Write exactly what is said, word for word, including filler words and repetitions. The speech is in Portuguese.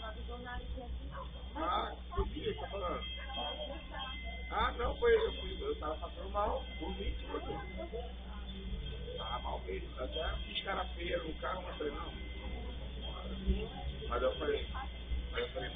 Ah, por que você tá falando? Ah, não, foi eu, fui, eu tava passando mal, dormi tudo. Ah, mal mesmo. Até fiz cara feia no carro, mas falei, não. Mas eu falei, mas eu falei,